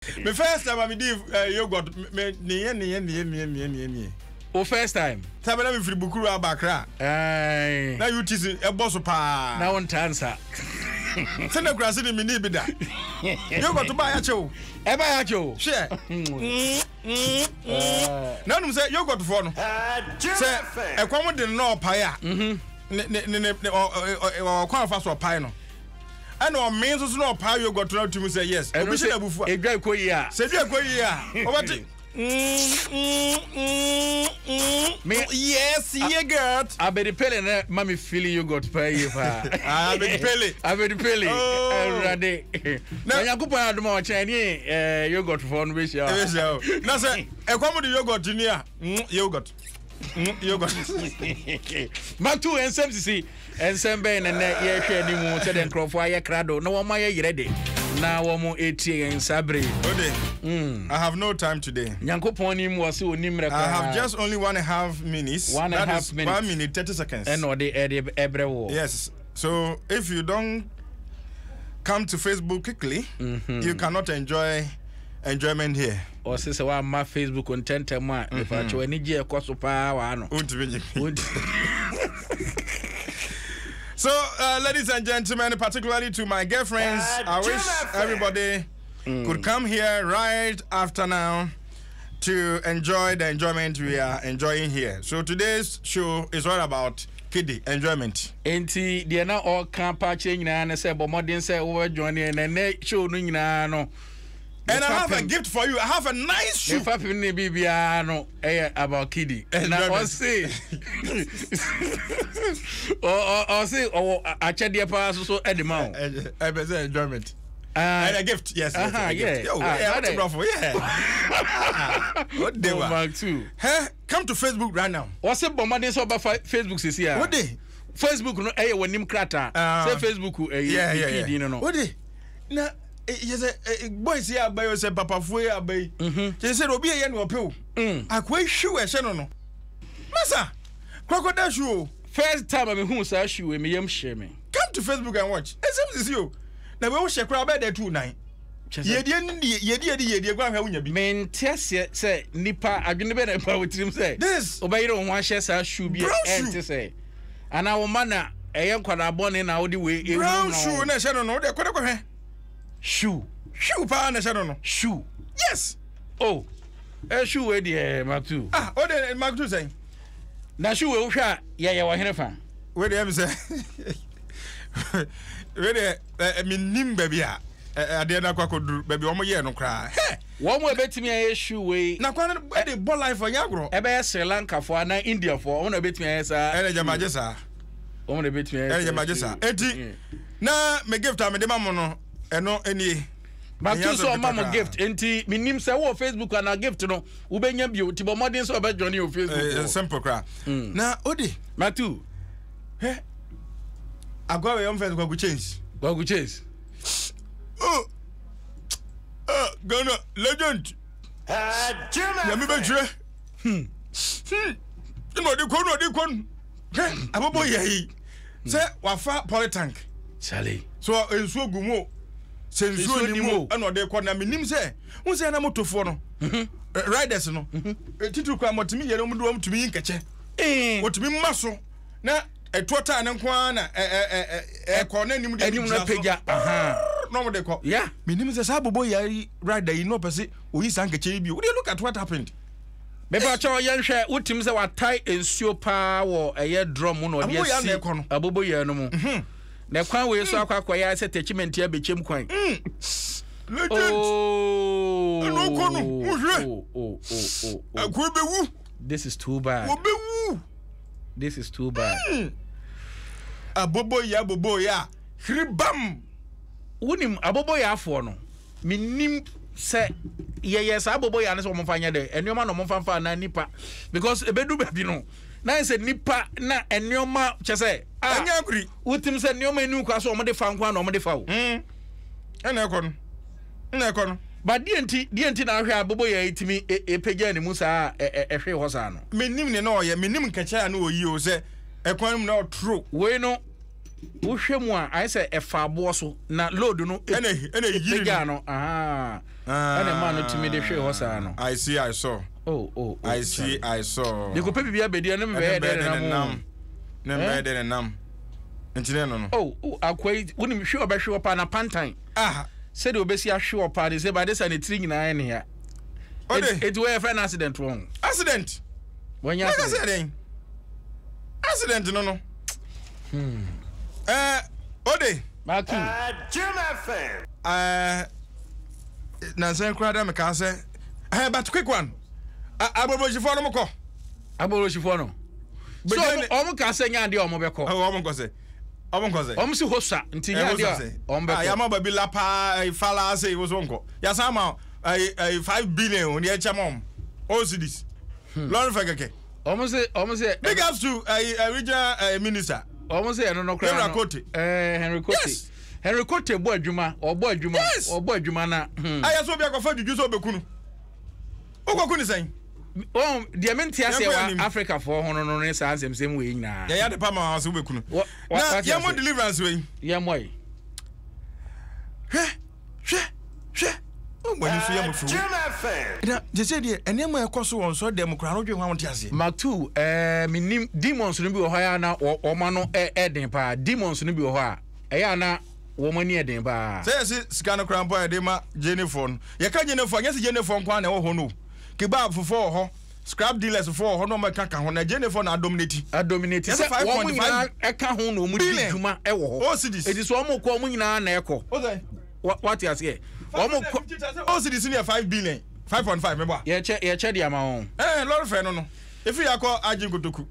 Me first time I did yogurt me. O first time. Tabela me free bukuru abakra. Na you tease e boss pa. Na won answer. Send the grass in me ni bi da. Yogurt buy ya chew. E buy ya chew. Share. Na no say yogurt for no. Say e kwam de no pa ya. Ne o kwa fa so pa no. And on means so no pa yogurt no to me say yes. Obi she abufu. E dwa koyi a. Say dwa koyi a. Obati. Yes, yogurt. I be the pele na mami feeling yogurt pa ye pa. I be the pele. I be the pele. Ready. Na yakupa adoma o chen ni yogurt for no be sure. Na say e kwam the yogurt ni a yogurt. Yogurt. Matu Nsem Sisi Nsem be na ye hwe ni mu se den krofo aye krado na wo ma ye yirede na wo mu etie nsabre. Ode. I have no time today. Nyankopon ni mu wose onim reka. I have just only 1.5 minutes. 1.5 minutes. 1 minute 30 seconds. And ode ebrewo. Yes. So if you don't come to Facebook quickly, you cannot enjoyment here. Or say wa ma Facebook content ma if I cho ani je ekoso pa wa no. So ladies and gentlemen, particularly to my girlfriends, I wish everybody could come here right after now to enjoy the enjoyment we are enjoying here. So today's show is all about kiddie enjoyment. Enti de na all camp patch nyina na say bo modern say we join na na show no nyina no. And I have a gift for you. I have a nice shoe. If I finish bibia no about kiddie. Now I say or say ache dey pass so edema. I be say enjoyment. And a gift. Yes. Yeah. Yo, what day Mark 2. Hey, come to Facebook right now. What's it bombarding so about Facebook is here? What day? Facebook no wonim krata. Say Facebook yeah. No. What day? Na yes, boys here by say papa fue abai. They said obi e no ope o. Akwa shoe e she no. Masa. Crocodile shoe. First time I who say shoe me yam share me. Come to Facebook and watch. Nsem Sisi o. Na we wo share crowd be there 29. Yedi gwa hwa wunya bi. Men tiase say nipa adwene be na pa wotrim say. This obeyire won share say shoe bi ente say. Ana wo mana eye nkwada bone na wo de we brown shoe na she no de kwada kwahwe. Shoe pa na she no. Shoe. Yes. Oh. Shoe we de Mark 2. O de Mark 2 say. Na shoe we hwa ye wo hene fa. We de am say. We de me nim baby a ade na kwakoduru baby omo ye no kra. He. Wo mo betimi aye shoe we. Na kwa na de ball life for yagro. E be Sri Lanka for na India for. Wo na betimi aye sa. Ele jamaje sa. Wo na betimi aye. Ele jamaje sa. Enti na me gift am de mamo no eno eni. But you so mama gift enti minim say wo Facebook na gift no wo benya bio ti bo modern so be join your Facebook. Simple cra. Na odi Matu. He. Agwa we on Facebook go change. Go change. Gonna legend. Ya me be tire. No de kon. Abobo ye. Say wafa polytank. Charlie. So enso gumo. Sensuo ni mo na de ko na menim se won se na motofo no riders no titu kwa motimi yere mu do mutumi nkeche motumi maso na etota ne nko na ko na nim de na peja no mo de ko yeah menim se sabobo yari rider yi no pese oyi san nkeche bi we look at what happened beba cho yen hwe utim se watai ensuo pa wo eye drum no de asi abobo ye no mu na kwan we so akwa ya se techment ya bechem kwan no kono akwebewu this is too bad obewu this is too bad abobo ya hribam wonim abobo ya afo no minim se yes abobo ya ne so momfanya de enioma no momfanfa na nipa because ebedu baby no na se nipa na enioma chese anya agri utim se enioma enu kwa so omde fa nkwa na omde fa wo ena ekono but dienti na hwe abobo ya itimi epeja ne musa ehwe ho sa no menim ne na oye menim nkacha na oyi o se ekwan mu na otro we no wo hwe mu a ai se efa abo so na load no ena yiri no And a man to me the show was I see, I saw. Oh, I see, I saw. You could be a bit and nam. Oh, I quite wouldn't be sure about show upon a pantine. Said obesi a show party say by this and it's ringing in here. It were an accident wrong. Accident. When you said accident, no. Ode. Jim FM. Nsem kwada me ka say. But quick one. Aboroji for no ko. Aboroji for no. So omo ka say nya de omo be ko. Omo ko say. Omo si hosa nti nya de omo be ko. Ya ma ba bi lapa fala say wo so nko. Ya sama 5 billion on ye chamom. All cities. Lord Fageke. Omo say big ups to regional minister. Omo say no kra. Henry Kote. Henry Kote. Yes. Henry Kote bo adwuma, obo adwuma na. Aya so bi akofa dudu so bekunu. Okokunu sen. The mentia say Africa for hono no ne sa ansem sem we nyina. Ya de pama so bekunu. Na ya mo deliverance we. Ya moy. Hwe. When you see him through. Na je say de ene mo ekoso won so dem kra no dwen wa wonte ase. Mark 2 minim demons no bi wo ya na o ma no eden pa. Demons no bi wo ha. Eya na wo mani eden pa. Say sika no kra mpo e de ma Jennifer. Ye ka Jennifer, yes Jennifer kwa na wo ho no. Kebab for ho. Scrap dealers for ho no ma ka ho na Jennifer na dominate. Say 5.5 e ka ho no mu di dwuma e wo ho. It is wo mo ko mu nyina na e ko. What you say? Oh, so this is 5 billion, 5.5. Remember? Yeah, check the amount. Lot of friend, no. If you are called Ajin Kutuku.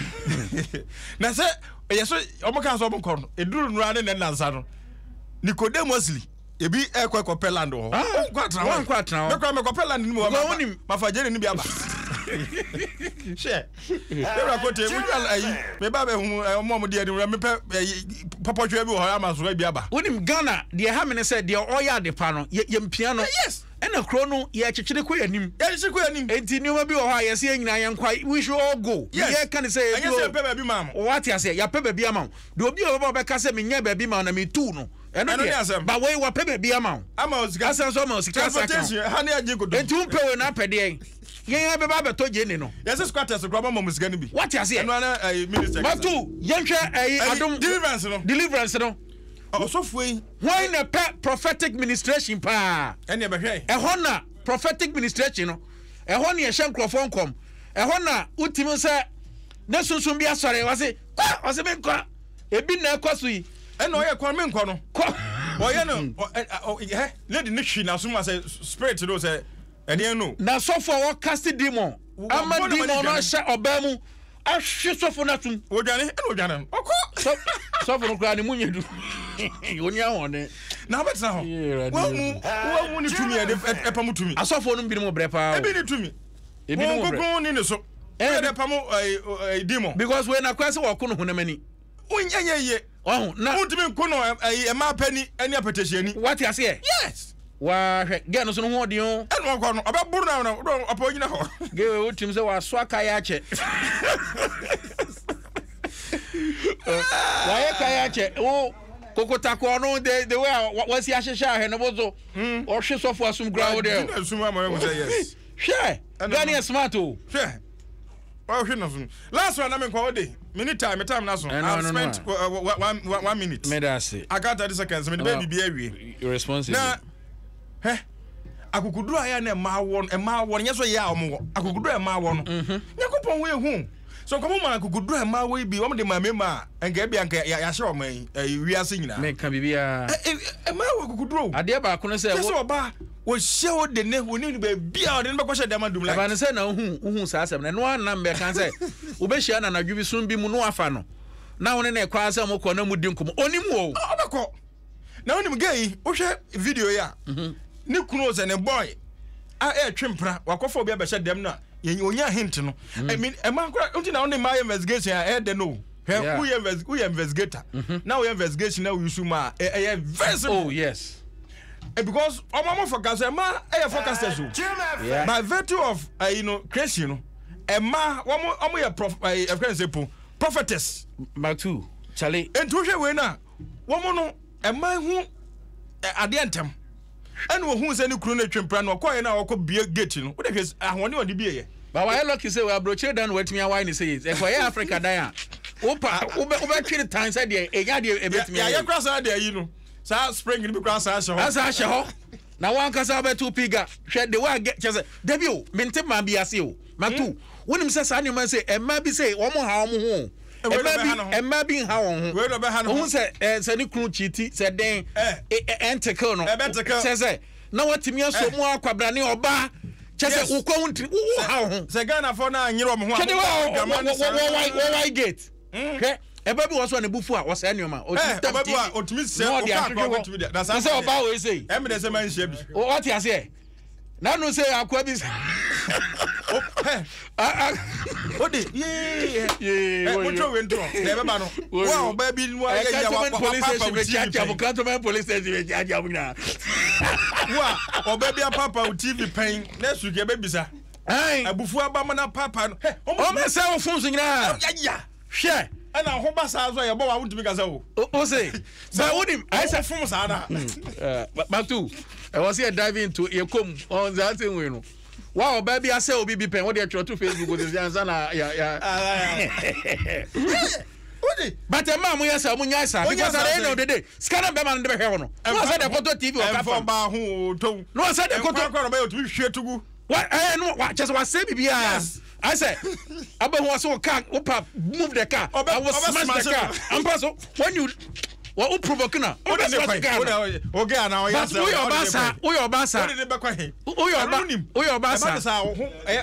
Now, say, yes, Omoka so Omokon, a dude running and Nazaro. Nicodemusly, a be a quack or pelando. One quart now. No crime of Peland, my Fajan in Biaba. Share. There are good. My Baba, Mom, dear, remember Papa Trebu, Hamas, Biaba. When him Ghana, the Hamina said, the Oya de Pano, Yem piano, yes, and a chrono, Yachiquay and him. Yes, and you know, be high saying I am quite, we should all go. Yes, can say, baby, ma'am. What I say, your baby amount. Do be over Casam in your baby man, and me too, no. And I answer, but where what baby amount? I'm almost transportation, honey, I do go. And 2 per up a day. Yeah, Baba told you no. Yes, a squatters, a problem is going to be. What you say? Minister. But 2, young Adom deliverance, no. Oh, so why in a prophetic administration, pa? And a honor prophetic administration, no. A honor, a shank come. A honor, ultimate, sir. Nessun be sorry, was it? Was a man, a bit now costly. And no, I call me, Cono. Why, you know, let the nation as soon as a spirit to those. And you know, now so for what cast demon, I'm a demon, I shall obey. I should so for nothing. Oh, Johnny, oh, Johnny, so for granny, when you do, when you're on it. Now, but now, well, when you to me, a pamu to me, I saw for them be more brepa, a to me. It be go on in the so, and a pamu a demon, because when I cross or couldn't many. When ye, oh, now to me, Kuno, a map penny, any petition. What you say? Yes. Wa get no so no odi o e no kwa no aba buru na no apogina ho ge we utim se wa swaka ya che wa ye ka ya che o kokota ko no the way was ya hwehwa he no bozo o hwe sofo asum gra o de asum amara say yes hwe gani smart o hwe o hwe no so last one na me kwa o de minute time na so I spent 1 minute me da say I got 30 seconds me the baby be awie responsible na akukuduru aya na ma won nyeso ya omwo akukuduru e ma won yakopon we hu so komo ma akukuduru e ma we bi wo de ma mema enga bia nka ya hye oman wiase nyina me ka bibia e ma akukuduru ade ba ko no se wo ba wo hye wo de ne wo ni ba bia wo de be ko hye de ma dum la ba ne se na hu sa asem ne no anam be kan se wo be hye na nadwu bi sun bi mu no afa no na wo ne na kwa se mo ko na mu di nkom onim wo obekọ na onim gay wo hye video ya ni kunu ze ne boy a twempra wakofo obi abehye dem na onya hint no I mean e man kura unti na on my investigation e de no who investigator now we investigation now you suma very simple. Oh yes because omo for gas e ma forecasters so by virtue of creation no e ma omo ye prophetess mark 2 chale entu hwe we na womo no e ma hu ade entem and who say no crune twempra no kwa na okọ bie gate no wo de hwes ahone oni bie ye ba wa lucky say we abroche dan wetimi awai ni say e kwa ye Africa dan a opa oba twiri tan say de enya de ebetimi ya kra sa de yi no sa spring ni bi kra sa hye ho asa hye ho na wan kasa betu piga hwe de wa get chese debi o mente ma bi ase o matu wonim say sa ne man say emma bi say omo ha omo ho emma bi ha won ho we do be ha no ho say ni kru chiti say den enticle no say na watimi aso mu akwabra ne oba chese ukọ wuntri ha ho say Ghana for na nyiro mo ho chede why gate okay ebe bi woso na bufu a wo say nioma o ti otimi se o ka kwa otimi da sa say oba we say em de say man hia bi o ti ase na no say akwa bi odi ye what you went wrong never ba no wow baby no ya wa papa police station be aja na wa o baby papa o TV pen na su ke baby sa abufu aba na papa no o me say o fun so nyina ya hwe ana ho ba sa so ya bo wa wuntumi ka sa o say ba wonim I say fun sa na Matu I was here diving into your come on that thing we know. Wow, baby, I say obi pen what they try to Facebook with the answer na but a man we answer munyasa because at the end of the day scanner be man dey hwe no. No say the photo TV o ka ba ho to. No say the photo kwa ba to hwe tugu. What no what just was say bibia. I say abe ho so car move the car. I was smash the car. And pass when you what provoke na o dey okay na o ya say o your basa o dey be kwa he o your basa sa o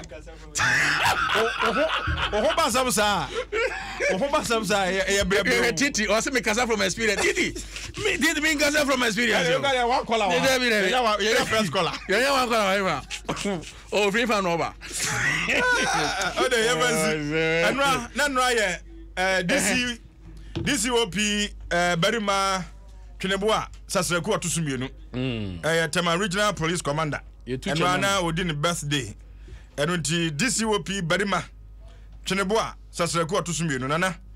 ho basa sa o ho basa sa e brebe titi o say me kasa from experience titi me kasa from experience you got one color you first color you one color oh free fan over o dey ever na ye DCOP Berima Kineboa Sasreku Atusumienu Tema Regional Police Commander and Rana Odin birthday and DCOP Berima Kineboa Sasreku Atusumienu Nana